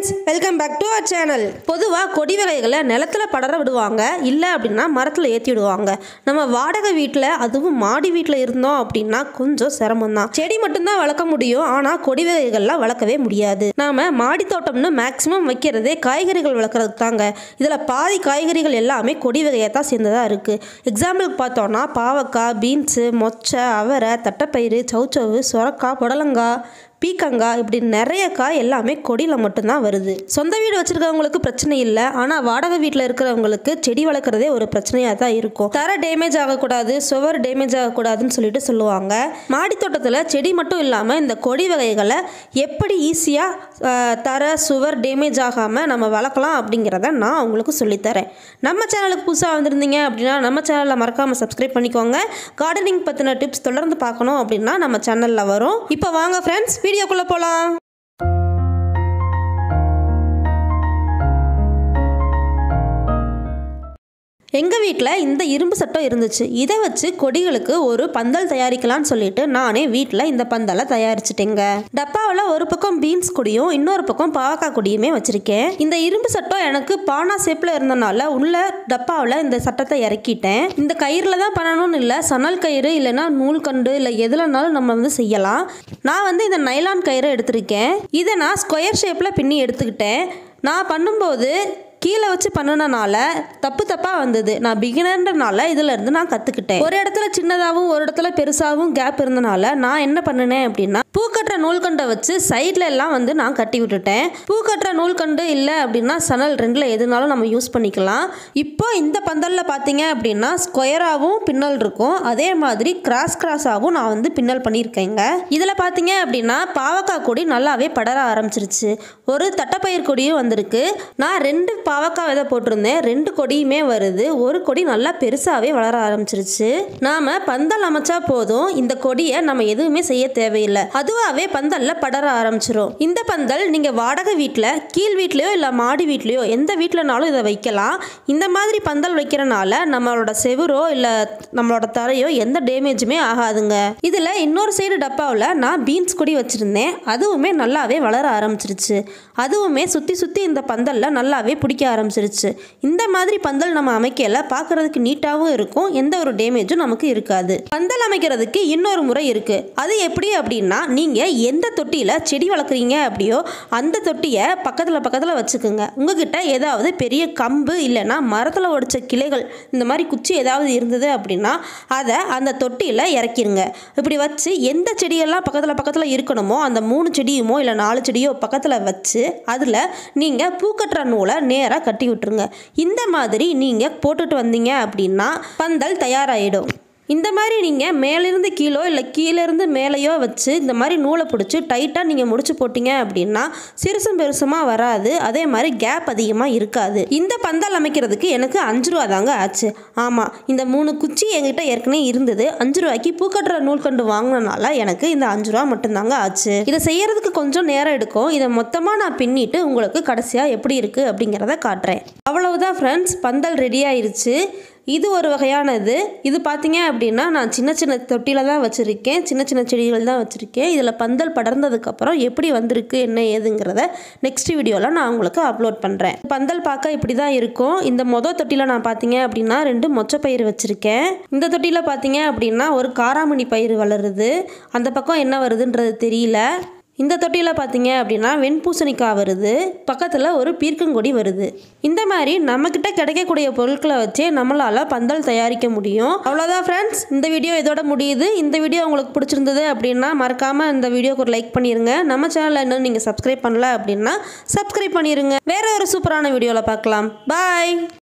friends, welcome back to our channel. பொதுவா கொடி வகைகளை நிலத்துல படர விடுவாங்க, இல்ல அப்படினா மரத்துல ஏத்தி விடுவாங்க. நம்ம வாடகை வீட்ல அதுவும் மாடி வீட்ல இருந்தோம் அப்படினா கொஞ்சம் சிரமம் தான். செடி மட்டும் தான் வளர்க்க முடியும், ஆனா கொடி வகைகள்லாம் வளர்க்கவே முடியாது. நாம மாடி தோட்டம்னு மேக்ஸிமம் வைக்கிறதே காய்கறிகள் வளர்க்கறதுக்கு தாங்க. இதுல பாதி காய்கறிகள் எல்லாமே கொடி வகையா தான் சேர்ந்ததா இருக்கு. எக்ஸாம்பிளுக்கு பார்த்தோம்னா பாவக்காய், பீன்ஸ், மொச்சை, அவரை, தட்டைப்பயிறு, சௌச்சவு, சொரக்காய், புடலங்காய், பீக்கங்காய் இப்படி நிறைய காய் எல்லாமே கொடியில் மட்டும்தான் வருது. சொந்த வீடு வச்சிருக்கவங்களுக்கு பிரச்சனை இல்லை, ஆனால் வாடகை வீட்டில் இருக்கிறவங்களுக்கு செடி வளர்க்குறதே ஒரு பிரச்சனையாக தான் இருக்கும். தர டேமேஜ் ஆகக்கூடாது, சுவர் டேமேஜ் ஆகக்கூடாதுன்னு சொல்லுவாங்க. மாடி தோட்டத்தில் செடி மட்டும் இல்லாமல் இந்த கொடி வகைகளை எப்படி ஈஸியாக தர சுவர் டேமேஜ் ஆகாமல் நம்ம வளர்க்கலாம் அப்படிங்கிறத நான் உங்களுக்கு சொல்லித்தரேன். நம்ம சேனலுக்கு புதுசாக வந்திருந்தீங்க அப்படின்னா நம்ம சேனலில் மறக்காமல் சப்ஸ்கிரைப் பண்ணிக்கோங்க. கார்டனிங் பற்றின டிப்ஸ் தொடர்ந்து பார்க்கணும் அப்படின்னா நம்ம சேனலில் வரும். இப்போ வாங்க ஃப்ரெண்ட்ஸ், வீடியோக்குள்ள போலாம். எங்கள் வீட்டில் இந்த இரும்பு சட்டம் இருந்துச்சு. இதை வச்சு கொடிகளுக்கு ஒரு பந்தல் தயாரிக்கலாம்னு சொல்லிட்டு நானே வீட்டில் இந்த பந்தலை தயாரிச்சிட்டேங்க. டப்பாவில் ஒரு பக்கம் பீன்ஸ் கொடியும் இன்னொரு பக்கம் பாவக்காய் கொடியுமே வச்சுருக்கேன். இந்த இரும்பு சட்டம் எனக்கு பானா ஷேப்பில் இருந்தனால உள்ள டப்பாவில் இந்த சட்டத்தை இறக்கிட்டேன். இந்த கயிறில் தான் பண்ணணும்னு இல்லை, சணல் கயிறு இல்லைன்னா நூல் கண்டு இல்லை எதுலனாலும் நம்ம செய்யலாம். நான் இந்த நைலான் கயிறை எடுத்திருக்கேன். இதை நான் ஸ்கொயர் ஷேப்பில் பின்னி எடுத்துக்கிட்டேன். நான் பண்ணும்போது கீழே வச்சு பண்ணினால தப்பாக வந்தது. நான் பிகினர்ன்றனால இதிலேருந்து நான் கற்றுக்கிட்டேன். ஒரு இடத்துல சின்னதாகவும் ஒரு இடத்துல பெருசாகவும் கேப் இருந்தனால நான் என்ன பண்ணினேன் அப்படின்னா பூக்கட்டுற நூல்கண்டை வச்சு சைடில் எல்லாம் நான் கட்டி விட்டுட்டேன். பூக்கட்டுற நூல்கண்டு இல்லை அப்படின்னா சணல், ரெண்டில் எதுனாலும் நம்ம யூஸ் பண்ணிக்கலாம். இப்போ இந்த பந்தலில் பார்த்தீங்க அப்படின்னா ஸ்கொயராகவும் பின்னல் இருக்கும், அதே மாதிரி கிராஸாகவும் நான் பின்னல் பண்ணியிருக்கேங்க. இதில் பார்த்தீங்க அப்படின்னா பாவக்காய் கொடி நல்லாவே படர ஆரம்பிச்சிருச்சு. ஒரு தட்டைப்பயிர் கொடியும் வந்திருக்கு. நான் 2 பாவக்காய் விதை போட்டிருந்தேன், 2 கொடியுமே வருது. ஒரு கொடி நல்லா பெருசாகவே வளர ஆரம்பிச்சிருச்சு. நாம பந்தல் அமைச்சா போதும், இந்த கொடியை நம்ம எதுவுமே செய்ய தேவையில்லை, அதுவாகவே பந்தலில் படர ஆரம்பிச்சிடும். இந்த பந்தல் நீங்கள் வாடகை வீட்டில், கீழ் வீட்லையோ இல்லை மாடி வீட்லையோ எந்த வீட்டிலனாலும் இதை வைக்கலாம். இந்த மாதிரி பந்தல் வைக்கிறனால நம்மளோட செவுரோ இல்லை நம்மளோட தரையோ எந்த டேமேஜுமே ஆகாதுங்க. இதில் இன்னொரு சைடு டப்பாவில் நான் பீன்ஸ் கொடி வச்சுருந்தேன், அதுவுமே நல்லாவே வளர ஆரம்பிச்சிருச்சு. அதுவுமே சுற்றி இந்த பந்தலில் நல்லாவே பிடிக்க ஆரம்பிச்சிருச்சு. இந்த மாதிரி பந்தல் நம்ம அமைக்கல பார்க்கறதுக்கு நீட்டாகவும் இருக்கும், எந்த ஒரு டேமேஜும் நமக்கு இருக்காது. பந்தல் அமைக்கிறதுக்கு இன்னொரு முறை இருக்கு. அது எப்படி அப்படின்னா, நீங்க எந்த தொட்டியில செடி வளர்க்குறீங்க அப்படியோ அந்த தொட்டியை பக்கத்துல வச்சுக்கோங்க. உங்ககிட்ட ஏதாவது பெரிய கம்பு இல்லைன்னா மரத்தில் உடைச்ச கிளைகள் இந்த மாதிரி குச்சி ஏதாவது இருந்தது அப்படின்னா அதை அந்த தொட்டியில இறக்கிருங்க. இப்படி வச்சு எந்த செடியெல்லாம் பக்கத்தில் இருக்கணுமோ அந்த 3 செடியுமோ இல்லை 4 செடியோ பக்கத்தில் வச்சு அதில் நீங்கள் பூக்கட்டுற நூலை நேராக கட்டி விட்டுருங்க. இந்த மாதிரி நீங்கள் போட்டுட்டு வந்தீங்க அப்படின்னா பந்தல் தயாராகிடும். இந்த மாதிரி நீங்கள் மேலிருந்து கீழோ இல்லை கீழேருந்து மேலேயோ வச்சு இந்த மாதிரி நூலை பிடிச்சி டைட்டாக நீங்கள் முடிச்சு போட்டிங்க அப்படின்னா சிறுசும் பெருசுமாக வராது, அதே மாதிரி கேப் அதிகமாக இருக்காது. இந்த பந்தல் அமைக்கிறதுக்கு எனக்கு 5 ரூபா தாங்க ஆச்சு. ஆமாம், இந்த 3 குச்சி என்கிட்ட ஏற்கனவே இருந்தது. 5 ரூபாய்க்கு பூக்கட்டுற நூல் கண்டு வாங்கினால எனக்கு இந்த 5 ரூபா மட்டும்தாங்க ஆச்சு. இதை செய்யறதுக்கு கொஞ்சம் நேரம் எடுக்கும். இதை மொத்தமாக நான் பின்னிட்டு உங்களுக்கு கடைசியாக எப்படி இருக்குது அப்படிங்கிறத காட்டுறேன். அவ்வளவுதான் ஃப்ரெண்ட்ஸ், பந்தல் ரெடி ஆயிடுச்சு. இது ஒரு வகையானது. இது பார்த்தீங்க அப்படின்னா நான் சின்ன தொட்டியில் தான் வச்சுருக்கேன், சின்ன செடிகள் தான் வச்சுருக்கேன். இதில் பந்தல் படர்ந்ததுக்கப்புறம் எப்படி வந்திருக்கு என்ன ஏதுங்கிறத நெக்ஸ்ட் வீடியோவில் நான் உங்களுக்கு அப்லோட் பண்ணுறேன். பந்தல் பார்க்க இப்படி தான் இருக்கும். இந்த தொட்டியில் நான் பார்த்தீங்க அப்படின்னா 2 மொச்சப்பயிறு வச்சுருக்கேன். இந்த தொட்டியில் பார்த்தீங்க அப்படின்னா ஒரு காராமணி பயிர் வளருது. அந்த பக்கம் என்ன வருதுன்றது தெரியல. இந்த தொட்டியில் பார்த்தீங்க அப்படின்னா வெண்பூசணிக்காய் வருது, பக்கத்தில் ஒரு பீர்க்கங்கொடி வருது. இந்த மாதிரி நம்மக்கிட்ட கிடைக்கக்கூடிய பொருட்களை வச்சே நம்மளால் பந்தல் தயாரிக்க முடியும். அவ்வளோதான் ஃப்ரெண்ட்ஸ், இந்த வீடியோ இதோட முடியுது. இந்த வீடியோ உங்களுக்கு பிடிச்சிருந்தது அப்படின்னா மறக்காமல் இந்த வீடியோக்கு ஒரு லைக் பண்ணிடுங்க. நம்ம சேனலில் இன்னும் நீங்கள் சப்ஸ்கிரைப் பண்ணல அப்படின்னா சப்ஸ்கிரைப் பண்ணிடுங்க. வேற ஒரு சூப்பரான வீடியோவில் பார்க்கலாம். பாய்.